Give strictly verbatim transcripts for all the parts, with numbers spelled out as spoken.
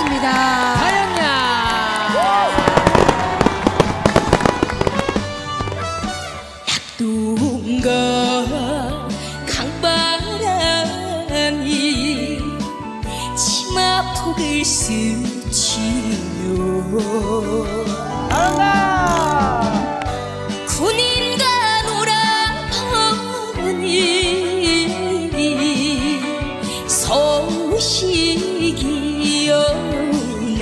고맙습니다. 다영양. 낙동강 강바람이 치마폭을 스치며 군인과 놀아보니 소식이 오네.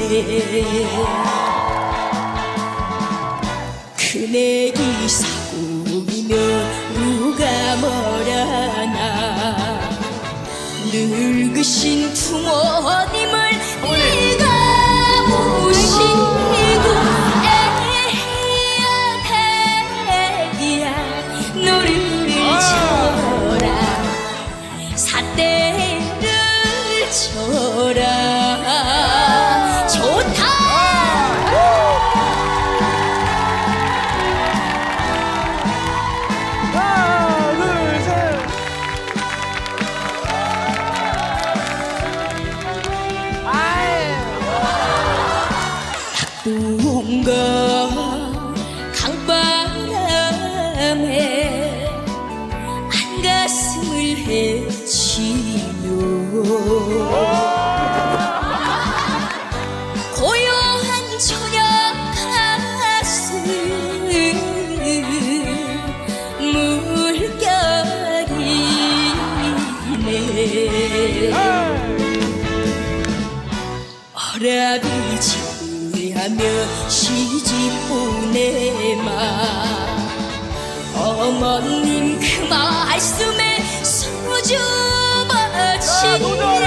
큰애기 사고이며 누가 뭐라나 늙으신 부모님을 네가 모시고 애야 대야 너를 쳐라 삿대를 쳐라. 좋다. 낙동강 강바람에 한가슴을 헤치며 고요한 저녁 가슴 물결이네. 어라비 하며 시집 보내마 어머님 그 말씀에 소주마치